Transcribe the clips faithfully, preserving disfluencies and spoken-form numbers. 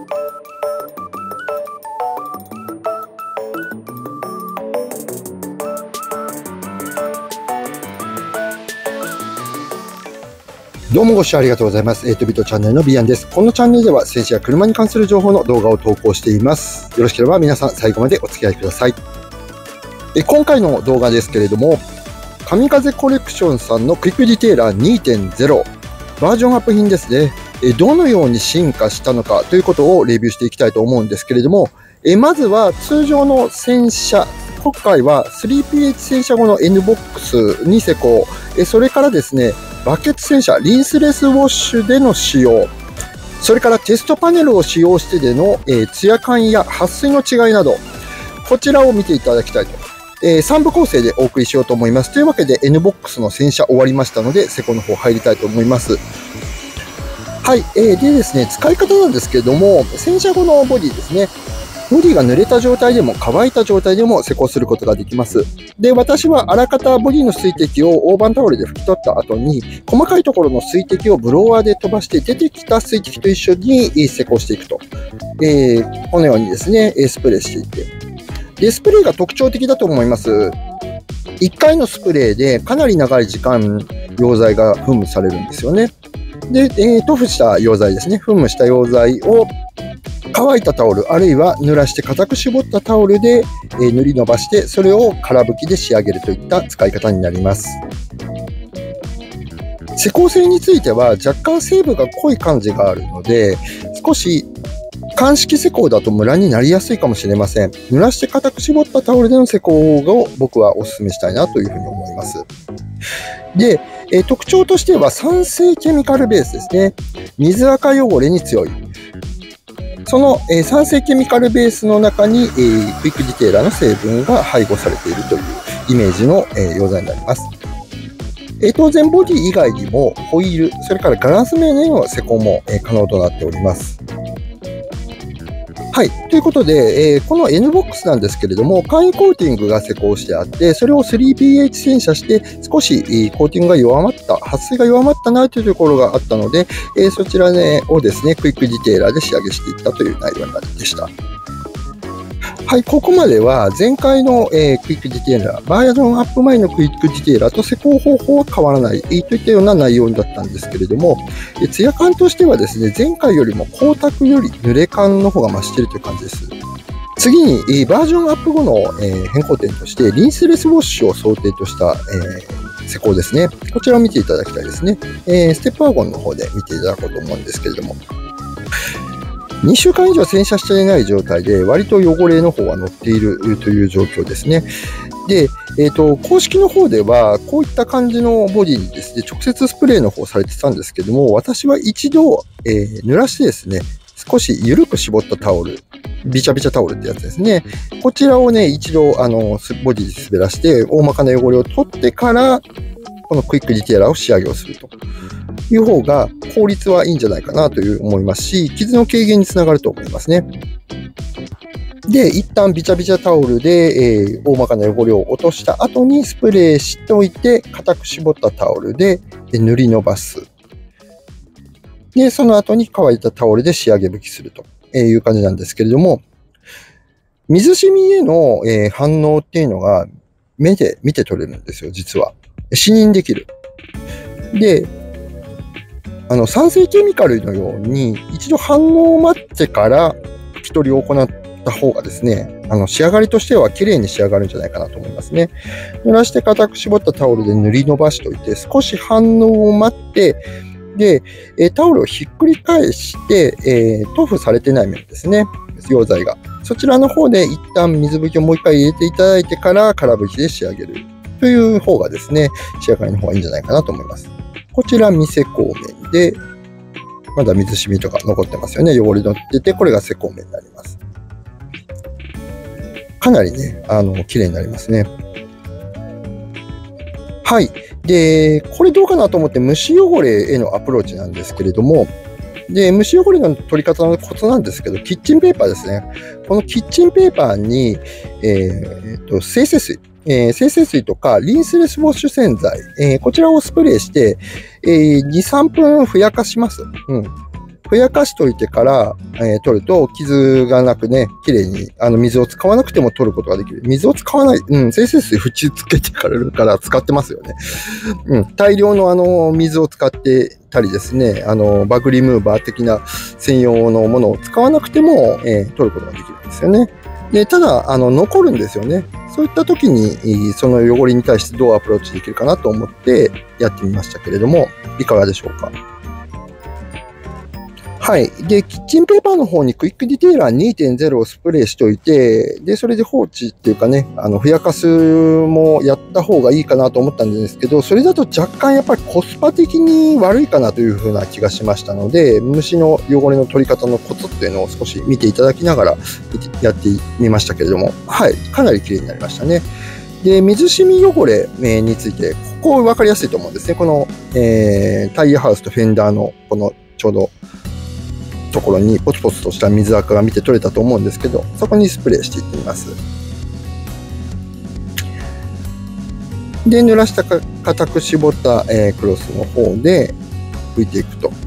どうもご視聴ありがとうございます。エイトビットチャンネルのビアンです。このチャンネルでは戦車や車に関する情報の動画を投稿しています。よろしければ皆さん最後までお付き合いください。え今回の動画ですけれども、神風コレクションさんのクイックディテーラー にてんゼロ バージョンアップ品ですね。えどのように進化したのかということをレビューしていきたいと思うんですけれども、えまずは通常の戦車、今回は スリーピーエイチ 戦車後の N ボックスに施工、えそれからですね、バケツ戦車リンスレスウォッシュでの使用、それからテストパネルを使用してでの、えー、ツヤ感や撥水の違いなど、こちらを見ていただきたいと、えー、さん部構成でお送りしようと思います。というわけで N ボックスの戦車終わりましたので、施工の方入りたいと思います。はい、えー、でですね、使い方なんですけれども、戦車後のボディですね。ボディが濡れた状態でも乾いた状態でも施工することができます。で、私はあらかたボディの水滴を大判タオルで拭き取った後に、細かいところの水滴をブロワーで飛ばして出てきた水滴と一緒に施工していくと。えー、このようにですね、スプレーしていって。で、スプレーが特徴的だと思います。いっかいのスプレーでかなり長い時間、溶剤が噴霧されるんですよね。で、えー、塗布した溶剤ですね。噴霧した溶剤を乾いたタオル、あるいは濡らして固く絞ったタオルで、えー、塗り伸ばして、それを空拭きで仕上げるといった使い方になります。施工性については若干成分が濃い感じがあるので、少し乾式施工だとムラになりやすいかもしれません。濡らして固く絞ったタオルでの施工を僕はお勧めしたいなというふうに思います。で、えー、特徴としては酸性ケミカルベースですね。水垢汚れに強い。その、えー、酸性ケミカルベースの中に、えー、クイックディテーラーの成分が配合されているというイメージの、えー、溶剤になります。えー、当然ボディ以外にもホイール、それからガラス面への施工も、えー、可能となっております。はい。ということで、えー、この N ボックスなんですけれども、簡易コーティングが施工してあって、それを スリーピーエイチ 洗車して、少し、えー、コーティングが弱まった、撥水が弱まったなというところがあったので、えー、そちら、ね、をですね、クイックディテーラーで仕上げしていったという内容でした。はい、ここまでは前回の、えー、クイックディテーラー、バージョンアップ前のクイックディテーラーと施工方法は変わらないといったような内容だったんですけれども、えツヤ感としてはですね、前回よりも光沢より濡れ感の方が増しているという感じです。次に、えー、バージョンアップ後の、えー、変更点として、リンスレスウォッシュを想定とした、えー、施工ですね。こちらを見ていただきたいですね。えー、ステップワゴンの方で見ていただこうと思うんですけれども、にしゅうかん以上洗車していない状態で、割と汚れの方は乗っているという状況ですね。で、えーと、公式の方では、こういった感じのボディにですね、直接スプレーの方されてたんですけども、私は一度、えー、濡らしてですね、少し緩く絞ったタオル、ビチャビチャタオルってやつですね。こちらをね、一度、あの、ボディで滑らして、大まかな汚れを取ってから、このクイックディテーラーを仕上げをするという方が効率はいいんじゃないかなという思いますし、傷の軽減につながると思いますね。で、一旦ビチャビチャタオルで、えー、大まかな汚れを落とした後にスプレーしておいて、固く絞ったタオルで塗り伸ばす。で、その後に乾いたタオルで仕上げ拭きするという感じなんですけれども、水染みへの、えー、反応っていうのが目で見て取れるんですよ、実は。視認できる。で、あの、酸性ケミカルのように、一度反応を待ってから拭き取りを行った方がですね、あの、仕上がりとしては綺麗に仕上がるんじゃないかなと思いますね。濡らして固く絞ったタオルで塗り伸ばしておいて、少し反応を待って、で、えタオルをひっくり返して、えー、塗布されてない面ですね、溶剤が。そちらの方で一旦水拭きをもう一回入れていただいてから空拭きで仕上げるという方がですね、仕上がりの方がいいんじゃないかなと思います。こちら未施工面で、まだ水染みとか残ってますよね。汚れ乗ってて、これが施工面になります。かなりね、あの、綺麗になりますね。はい。で、これどうかなと思って虫汚れへのアプローチなんですけれども、で、虫汚れの取り方のコツなんですけど、キッチンペーパーですね。このキッチンペーパーに、えー、と精製水、えー、精製水とかリンスレスウォッシュ洗剤、えー、こちらをスプレーして、えー、に、さんぷんふやかします。うん。 ふやかしといてから、えー、取ると傷がなくね、綺麗にあの水を使わなくても取ることができる。水を使わない、うん、生成水縁つけてからから使ってますよね。うん、大量のあの水を使ってたりですね、あのバグリムーバー的な専用のものを使わなくても、えー、取ることができるんですよね。で、ただ、あの、残るんですよね。そういった時に、その汚れに対してどうアプローチできるかなと思ってやってみましたけれども、いかがでしょうか。はい。で、キッチンペーパーの方にクイックディテーラー にてんゼロ をスプレーしておいて、で、それで放置っていうかね、あの、ふやかすもやった方がいいかなと思ったんですけど、それだと若干やっぱりコスパ的に悪いかなというふうな気がしましたので、虫の汚れの取り方のコツっていうのを少し見ていただきながらやってみましたけれども、はい。かなり綺麗になりましたね。で、水染み汚れについて、ここ分かりやすいと思うんですね。この、えー、タイヤハウスとフェンダーのこのちょうどところにポツポツとした水垢が見て取れたと思うんですけど、そこにスプレーしていってみます。で、濡らしたか固く絞った、えー、クロスの方で拭いていくと。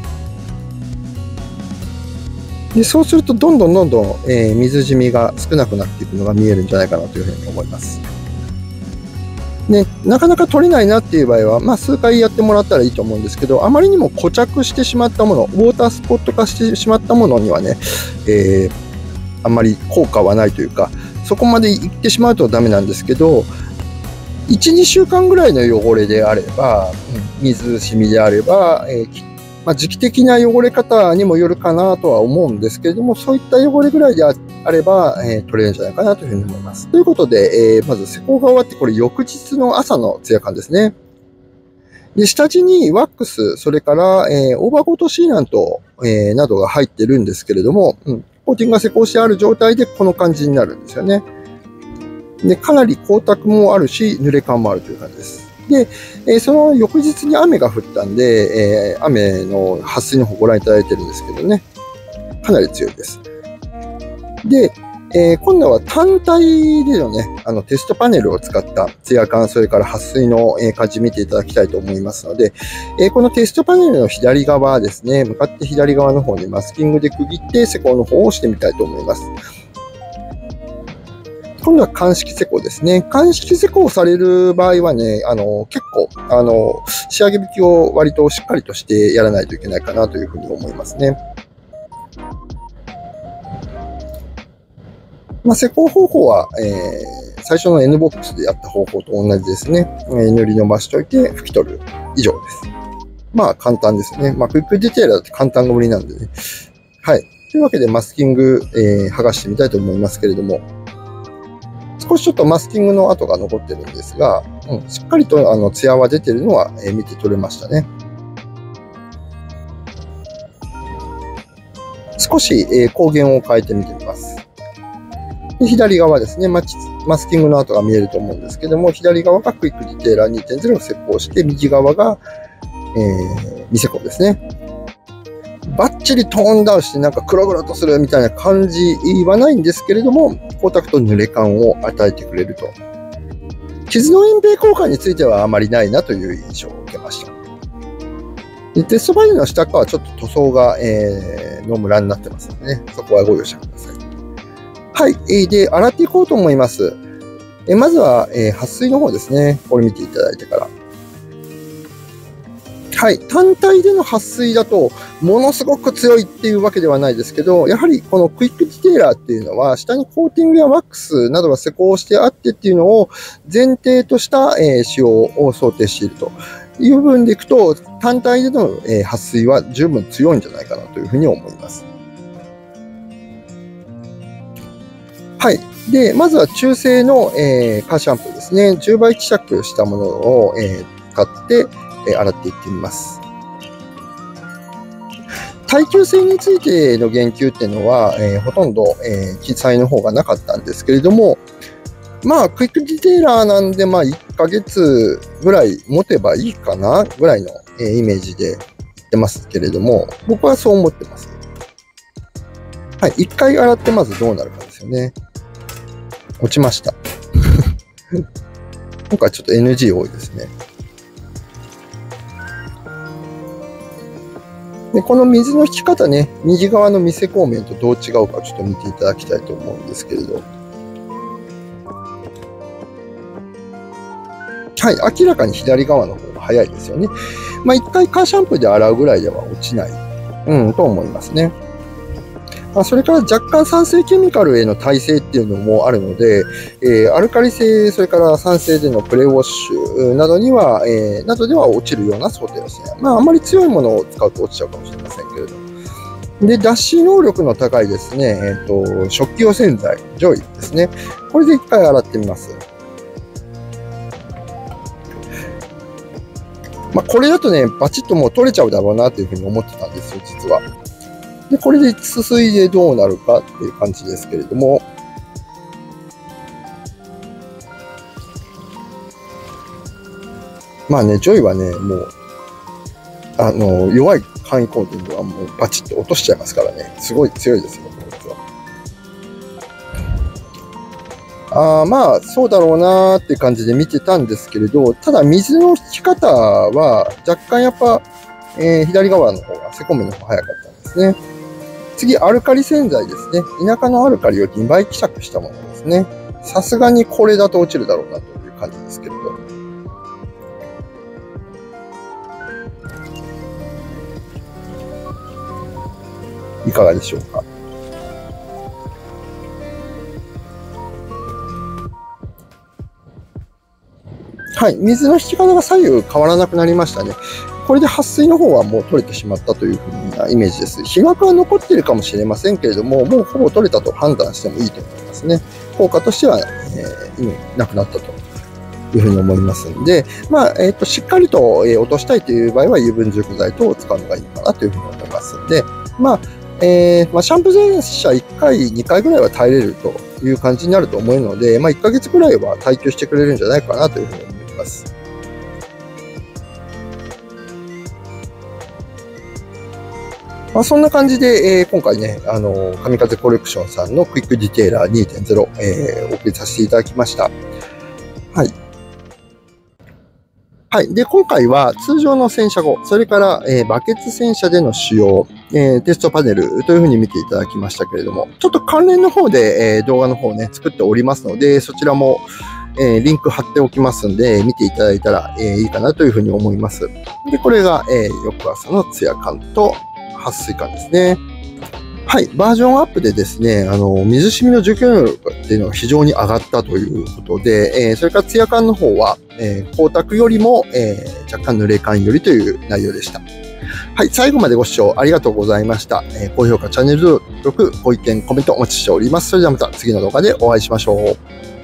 で、そうするとどんどんどんどん、えー、水染みが少なくなっていくのが見えるんじゃないかなというふうに思います。ね、なかなか取れないなっていう場合は、まあ、数回やってもらったらいいと思うんですけど、あまりにも固着してしまったもの、ウォータースポット化してしまったものにはね、えー、あんまり効果はないというか、そこまでいってしまうとダメなんですけど、いち、にしゅうかんぐらいの汚れであれば、水染みであれば、えーまあ、時期的な汚れ方にもよるかなとは思うんですけれども、そういった汚れぐらいであれば、えー、取れるんじゃないかなというふうに思います。ということで、えー、まず施工が終わって、これ翌日の朝のツヤ感ですね。で、下地にワックス、それから、えー、オーバーコートシーラント、えー、などが入ってるんですけれども、うん、コーティングが施工してある状態でこの感じになるんですよね。で、かなり光沢もあるし、濡れ感もあるという感じです。で、えー、その翌日に雨が降ったんで、えー、雨の撥水の方ご覧いただいてるんですけどね、かなり強いです。で、えー、今度は単体でのね、あのテストパネルを使ったツヤ感、それから撥水の、えー、感じ見ていただきたいと思いますので、えー、このテストパネルの左側ですね、向かって左側の方にマスキングで区切って施工の方をしてみたいと思います。今度は乾式施工ですね。乾式施工される場合はね、あの、結構、あの、仕上げ引きを割としっかりとしてやらないといけないかなというふうに思いますね。まあ、施工方法は、えー、最初の N ボックスでやった方法と同じですね。えー、塗り伸ばしておいて拭き取る以上です。まあ、簡単ですね。まあ、クイックディテールだと簡単が無理なんでね。はい。というわけで、マスキング、えー、剥がしてみたいと思いますけれども、少しちょっとマスキングの跡が残ってるんですが、うん、しっかりとあのツヤは出てるのは、えー、見て取れましたね。少し、えー、光源を変えてみてみます。で左側ですねマ、マスキングの跡が見えると思うんですけども、左側がクイックディテーラー にてんゼロ を施工して、右側が、えー、未施工ですね。バッチリトーンダウンしてなんか黒々とするみたいな感じはないんですけれども、光沢と濡れ感を与えてくれると。傷の隠蔽効果についてはあまりないなという印象を受けました。でテストバイルの下側はちょっと塗装が、えー、のムラになってますのでね、そこはご容赦ください。はい。で、洗っていこうと思います。えまずは、えー、撥水の方ですね。これ見ていただいてから。はい。単体での撥水だと、ものすごく強いっていうわけではないですけど、やはりこのクイックディテーラーっていうのは、下にコーティングやワックスなどが施工してあってっていうのを前提とした、えー、使用を想定しているという部分でいくと、単体での、えー、撥水は十分強いんじゃないかなというふうに思います。はい。で、まずは中性の、えー、カーシャンプーですね。じゅうばい希釈したものを、えー、使って、えー、洗っていってみます。耐久性についての言及っていうのは、えー、ほとんど、えー、記載の方がなかったんですけれども、まあ、クイックディテーラーなんで、まあ、いっかげつぐらい持てばいいかなぐらいの、えー、イメージで言ってますけれども、僕はそう思ってます。はい。いっかい洗ってまずどうなるかですよね。落ちました。今回ちょっと エヌジー 多いですね。 で、この水の引き方ね、右側の未施工面とどう違うかちょっと見ていただきたいと思うんですけれど。はい、明らかに左側の方が早いですよね。まあ、一回カーシャンプーで洗うぐらいでは落ちない、うん、と思いますね。まあ、それから若干酸性ケミカルへの耐性っていうのもあるので、えー、アルカリ性、それから酸性でのプレウォッシュなどには、えー、などでは落ちるような想定ですね。まあ、あまり強いものを使うと落ちちゃうかもしれませんけれど。で、脱脂能力の高いですね、えっと、食器用洗剤、ジョイですね。これで一回洗ってみます。まあ、これだとね、バチッともう取れちゃうだろうなというふうに思ってたんですよ、実は。で、これですすいでどうなるかっていう感じですけれども、まあね、ジョイはね、もう、あの、弱い簡易コーティングはもうバチッと落としちゃいますからね、すごい強いですよ、こいつは。ああ、まあ、そうだろうなーって感じで見てたんですけれど、ただ水の引き方は若干やっぱ、えー、左側の方が、セコメの方が早かったんですね。次、アルカリ洗剤ですね。田舎のアルカリをにばい希釈したものですね。さすがにこれだと落ちるだろうなという感じですけれど。いかがでしょうか。はい。水の引き方が左右変わらなくなりましたね。これで撥水の方はもう取れてしまったというふうなイメージです。被膜は残っているかもしれませんけれども、もうほぼ取れたと判断してもいいと思いますね。効果としては、えー、意味なくなったというふうに思いますので、まあ、えっと、しっかりと、えー、落としたいという場合は油分除去剤等を使うのがいいかなというふうに思いますので、まあ、えー、まあ、シャンプー全社いっかい、にかいぐらいは耐えれるという感じになると思うので、まあ、いっかげつぐらいは耐久してくれるんじゃないかなというふうに思います。まあ、そんな感じで、えー、今回ね、あの、神風コレクションさんのクイックディテーラー にてんゼロ、えー、お送りさせていただきました。はい。はい。で、今回は通常の洗車後、それから、えー、バケツ洗車での使用、えー、テストパネルというふうに見ていただきましたけれども、ちょっと関連の方で、えー、動画の方ね、作っておりますので、そちらも、えー、リンク貼っておきますんで、見ていただいたら、えー、いいかなというふうに思います。で、これが、えー、翌朝のツヤ感と、撥水感ですね。はい。バージョンアップでですね、あの、水染みの除去能力っていうのが非常に上がったということで、えー、それからツヤ感の方は、えー、光沢よりも、えー、若干濡れ感よりという内容でした。はい。最後までご視聴ありがとうございました。えー、高評価、チャンネル登録、ご意見、コメントお待ちしております。それではまた次の動画でお会いしましょう。